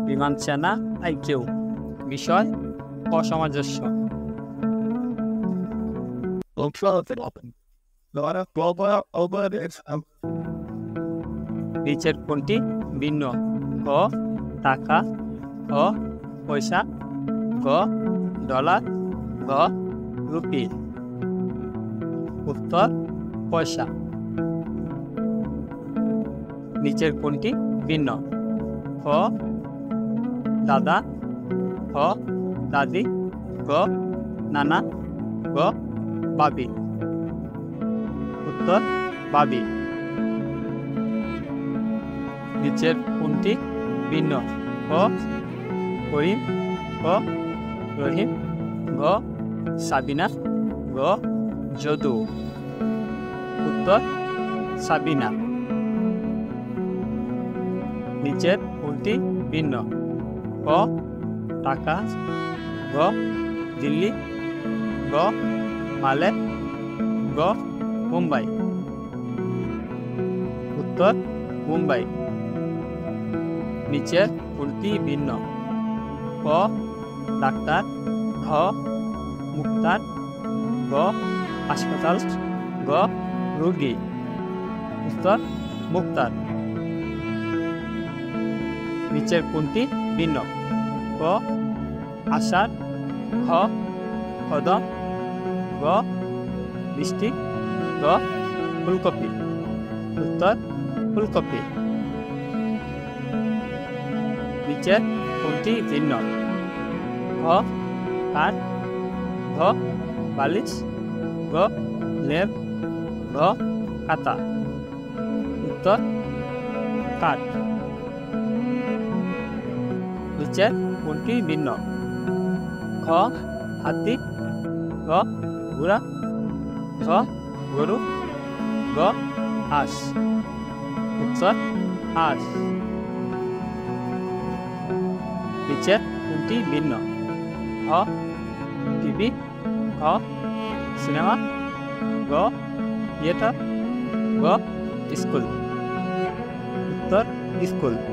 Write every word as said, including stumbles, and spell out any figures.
বিমান সেনা আইকিউ। বিষয় অসামঞ্জস্য। নিচের কোনটি ভিন্ন? ক টাকা, খ পয়সা, গ ডলার, গ রুপি। উত্তর পয়সা। নিচের কোনটি ভিন্ন? খ দাদা, খ দাদি, গ নানা, গ বাবি। উত্তর বাবি। নিচের কোনটি ভিন্ন? ক করিম, ক রহিম, গ সাবিনা, গ যদু। উত্তর সাবিনা। নিচের কোনটি ভিন্ন? ক ঢাকা, গ দিল্লি, গ মালে, গ মুম্বাই। উত্তর মুম্বাই। নিচের কোনটি ভিন্ন? ক ডাক্তার, খ মুক্তার, গ হাসপাতাল, গ রোগী। উত্তর মুক্তার। নিচের কোনটি ভিন্ন? ক আষাঢ়, খ কদম, গ বৃষ্টি, গ ফুলকপি। উত্তর ফুলকপি। নিচের কোনটি ভিন্ন? খ কাঠ, ঘ বালিশ, গ লেপ, ঘ খাতা। উত্তর কাঠ। নিচের কোনটি ভিন্ন? খ হাতি, গ ঘোড়া, ঘ গরু, গ হাঁস। উত্তর হাঁস। নিচের কোনটি ভিন্ন? খ টিভি, খ সিনেমা, গ থিয়েটার, গ স্কুল। উত্তর স্কুল।